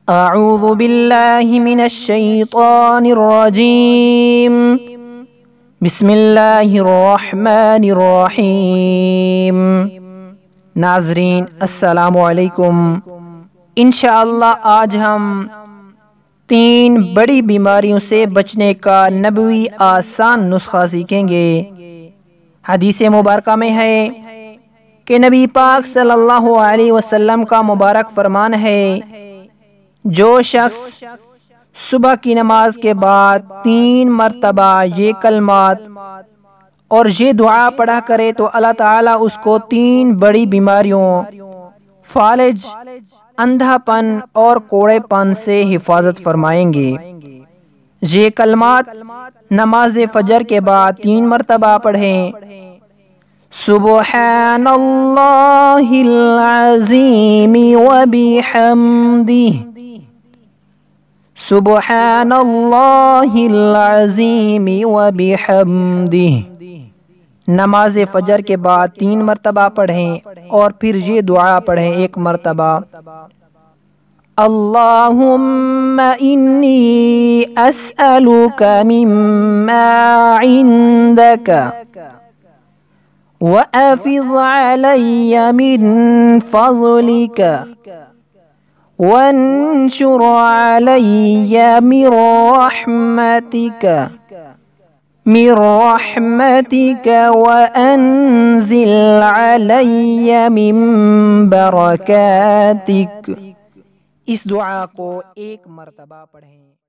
اعوذ باللہ من الشیطان الرجیم بسم اللہ الرحمن الرحیم۔ ناظرین السلام علیکم۔ انشاءاللہ آج ہم 3 بڑی بیماریوں سے بچنے کا نبوی آسان نسخہ سیکھیں گے۔ حدیث مبارکہ میں ہے کہ نبی پاک صلی اللہ علیہ وسلم کا مبارک فرمان ہے، جو شخص صبح کی نماز کے بعد 3 مرتبہ یہ کلمات اور یہ دعا پڑھا کرے تو اللہ تعالیٰ اس کو 3 بڑی بیماریوں فالج، اندھا پن اور کوڑے پن سے حفاظت فرمائیں گے۔ یہ کلمات نماز فجر کے بعد 3 مرتبہ پڑھیں۔ سبحان اللہ العظیم وبحمدہ، سبحان اللہ العظیم وبحمدہ۔ نماز فجر کے بعد 3 مرتبہ پڑھیں اور پھر یہ دعا پڑھیں 1 مرتبہ۔ اللہم انی اسألک مما عندک وأفض علی من فضلک وانشر علی من رحمتک وانزل علی من برکاتک۔ اس دعا کو 1 مرتبہ پڑھیں۔